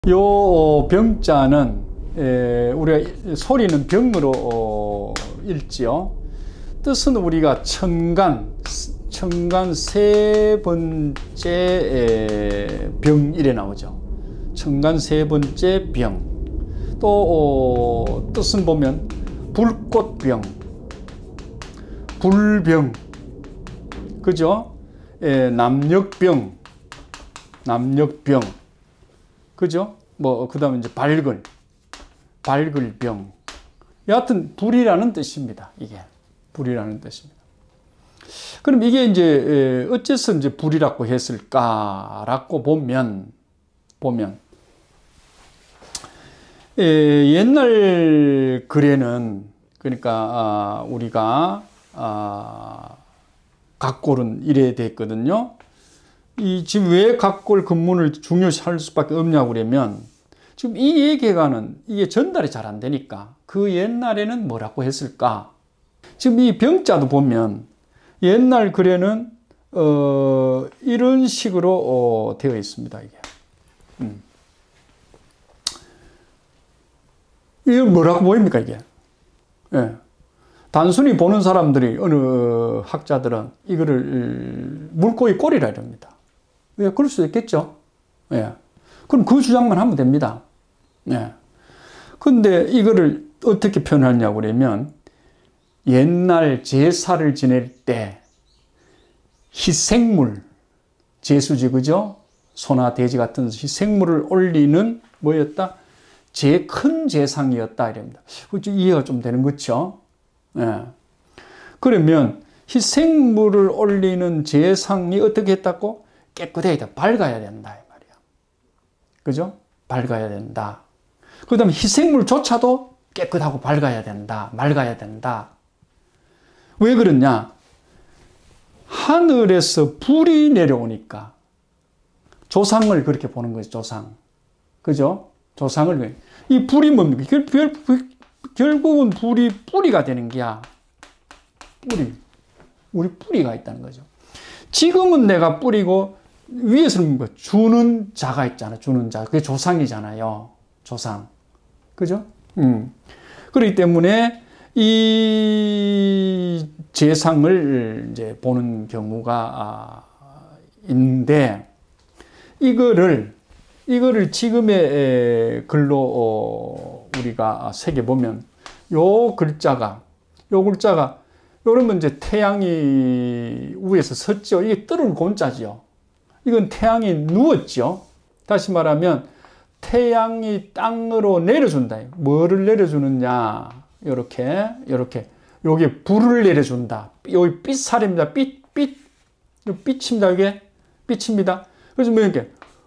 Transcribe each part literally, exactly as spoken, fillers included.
요 병자는 에, 우리가 소리는 병으로 어, 읽지요. 뜻은 우리가 천간, 천간 세 번째 에, 병 이래 나오죠. 천간 세 번째 병. 또 어, 뜻은 보면 불꽃병, 불병, 그죠? 에, 남력병, 남력병. 그죠? 뭐, 그 다음에 이제 발글, 발글병. 여하튼, 불이라는 뜻입니다. 이게. 불이라는 뜻입니다. 그럼 이게 이제, 어째서 이제 불이라고 했을까라고 보면, 보면, 에, 옛날 글에는, 그러니까, 아, 우리가, 아, 각골은 이래 됐거든요. 이 지금 왜 각골 근문을 중요시할 수밖에 없냐고 그러면 지금 이 얘기가는 이게 전달이 잘 안 되니까 그 옛날에는 뭐라고 했을까? 지금 이 병자도 보면 옛날 글에는 어 이런 식으로 어 되어 있습니다. 이게 음. 이게 뭐라고 보입니까 이게? 예. 단순히 보는 사람들이 어느 학자들은 이거를 물고기 꼴이라 이럽니다. 예, 그럴 수도 있겠죠. 예. 그럼 그 주장만 하면 됩니다. 예. 근데 이거를 어떻게 표현하냐고 그러면 옛날 제사를 지낼 때 희생물, 제수지, 그죠? 소나 돼지 같은 희생물을 올리는 뭐였다? 제일 큰 제상이었다. 이랍니다. 이해가 좀 되는 거죠? 예. 그러면 희생물을 올리는 제상이 어떻게 했다고? 깨끗해야 돼. 밝아야 된다. 이 말이야. 그죠? 밝아야 된다. 그 다음에 희생물조차도 깨끗하고 밝아야 된다. 맑아야 된다. 왜 그러냐? 하늘에서 불이 내려오니까 조상을 그렇게 보는 거죠. 조상. 그죠? 조상을. 이 불이 뭡니까? 결, 결, 결국은 불이 뿌리가 되는 게야. 뿌리. 우리 뿌리가 있다는 거죠. 지금은 내가 뿌리고 위에서는 뭐 주는 자가 있잖아. 주는 자. 그게 조상이잖아요. 조상. 그죠? 음. 그렇기 때문에 이 제상을 이제 보는 경우가 있는데 이거를 이거를 지금의 글로 우리가 새겨보면 요 글자가 요 글자가 요러면 이제 태양이 위에서 섰죠. 이게 뜨는 곤자지요. 이건 태양이 누웠죠. 다시 말하면 태양이 땅으로 내려준다. 뭐를 내려주느냐? 요렇게 요렇게 요게 불을 내려준다. 여기 빛살입니다. 빛, 빛. 요 빛입니다. 이게 빛입니다. 그래서 뭐 이렇게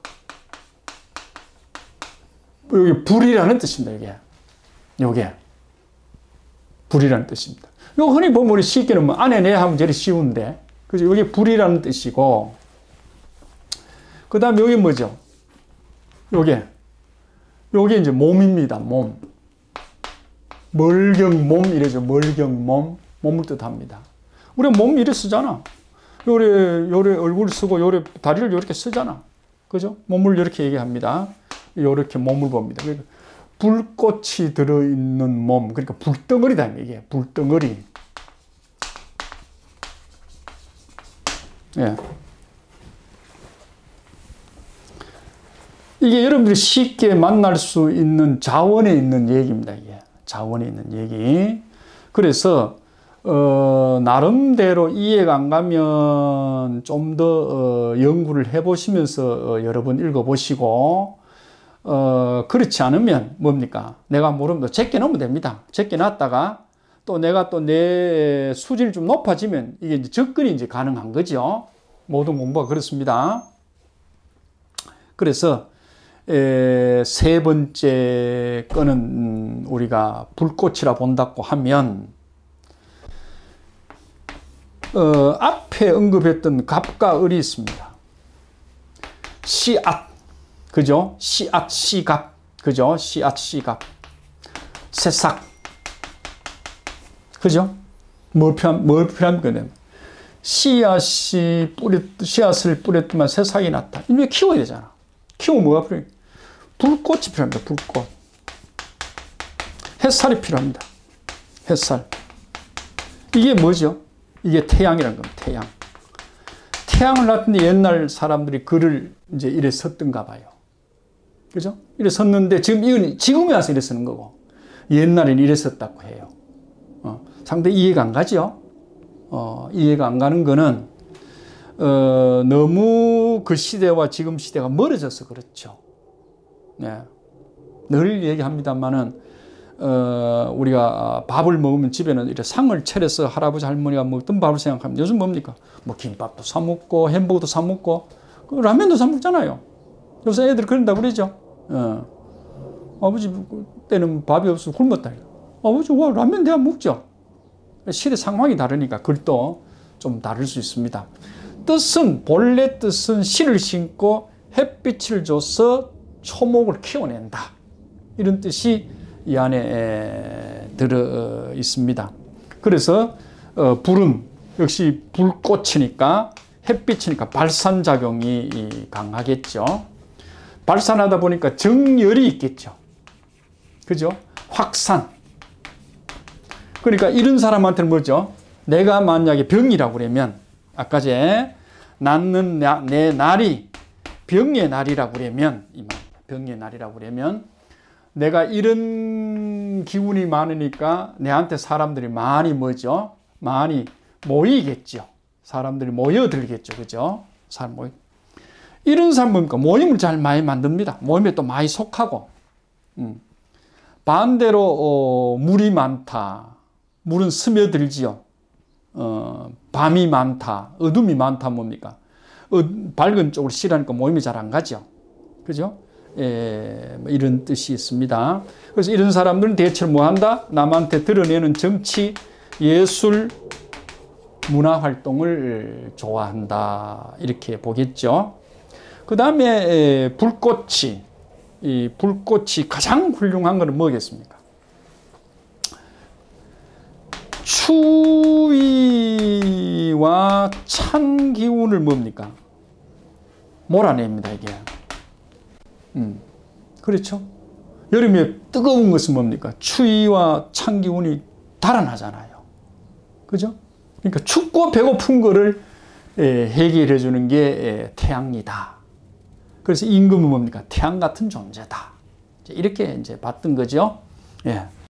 여기 불이라는 뜻입니다. 이게 요게 불이라는 뜻입니다. 요 흔히 보면 우리 쉽게는 뭐 안에 내 하면 제일 쉬운데, 그죠? 이게 불이라는 뜻이고, 그 다음에 여기 뭐죠? 요게, 요게 이제 몸입니다. 몸. 멀경몸 이래죠. 멀경몸. 몸을 뜻합니다. 우리 몸 이래 쓰잖아. 요래, 요래 얼굴 쓰고, 요래 다리를 요렇게 쓰잖아. 그죠? 몸을 이렇게 얘기합니다. 요렇게 몸을 봅니다. 그러니까 불꽃이 들어있는 몸, 그러니까 불덩어리다, 이게. 불덩어리. 예. 이게 여러분들이 쉽게 만날 수 있는 자원에 있는 얘기입니다, 이게. 자원에 있는 얘기. 그래서, 어, 나름대로 이해가 안 가면 좀 더, 어, 연구를 해보시면서 어, 여러 번 읽어보시고, 어, 그렇지 않으면 뭡니까? 내가 모르면 제껴 놓으면 됩니다. 제껴 놨다가 또 내가 또 내 수준이 좀 높아지면 이게 이제 접근이 이제 가능한 거죠. 모든 공부가 그렇습니다. 그래서, 에, 세 번째 거는 우리가 불꽃이라 본다고 하면, 어, 앞에 언급했던 갑과 을이 있습니다. 씨앗. 그죠? 씨앗, 씨갑. 그죠? 씨앗, 씨갑. 새싹. 그죠? 뭘 필요한, 뭘 필요합니까? 씨앗이 뿌렸, 씨앗을 뿌렸더만 새싹이 났다. 이제 키워야 되잖아. 키우면 뭐가 필요해? 불꽃이 필요합니다. 불꽃. 햇살이 필요합니다. 햇살. 이게 뭐죠? 이게 태양이라는 겁니다. 태양. 태양을 놨더니 옛날 사람들이 글을 이제 이래 썼던가 봐요. 그죠? 이래 썼는데 지금 이건 지금에 와서 이래 쓰는 거고 옛날에는 이래 썼다고 해요. 어, 상당히 이해가 안 가죠? 어, 이해가 안 가는 거는 어, 너무 그 시대와 지금 시대가 멀어져서 그렇죠. 네. 늘 얘기합니다만은 어, 우리가 밥을 먹으면 집에는 이렇게 상을 차려서 할아버지 할머니가 먹던 밥을 생각하면 요즘 뭡니까? 뭐 김밥도 사 먹고 햄버거도 사 먹고 라면도 사 먹잖아요. 요새 애들 그런다고 그러죠. 어. 아버지 때는 밥이 없어서 굶었다. 아버지 와 라면 내가 먹죠. 시대 상황이 다르니까 글도 좀 다를 수 있습니다. 뜻은 본래 뜻은 씨를 심고 햇빛을 줘서 초목을 키워낸다. 이런 뜻이 이 안에 들어 있습니다. 그래서 어, 불은 역시 불꽃이니까 햇빛이니까 발산작용이 강하겠죠. 발산하다 보니까 정열이 있겠죠. 그죠? 확산. 그러니까 이런 사람한테는 뭐죠? 내가 만약에 병이라고 그러면 아까 전에 낫는 나, 내 날이 병의 날이라고 그러면 병의 날이라고 그러면 내가 이런 기운이 많으니까 내한테 사람들이 많이 뭐죠? 많이 모이겠죠. 사람들이 모여들겠죠. 그죠? 사람 모이. 이런 사람 뭡니까? 모임을 잘 많이 만듭니다. 모임에 또 많이 속하고. 음. 반대로 어, 물이 많다. 물은 스며들지요. 어, 밤이 많다. 어둠이 많다 뭡니까? 어, 밝은 쪽으로 싫어하니까 모임이 잘 안 가죠. 그죠? 예, 뭐 이런 뜻이 있습니다. 그래서 이런 사람들은 대체로 뭐 한다? 남한테 드러내는 정치, 예술, 문화 활동을 좋아한다. 이렇게 보겠죠. 그 다음에 불꽃이, 이 불꽃이 가장 훌륭한 것은 뭐겠습니까? 추위와 찬 기운을 뭡니까? 몰아냅니다, 이게. 음, 그렇죠? 여름에 뜨거운 것은 뭡니까? 추위와 찬 기운이 달아나잖아요. 그죠? 그러니까 춥고 배고픈 거를 해결해 주는 게 태양이다. 그래서 임금은 뭡니까? 태양 같은 존재다. 이렇게 이제 봤던 거죠. 예.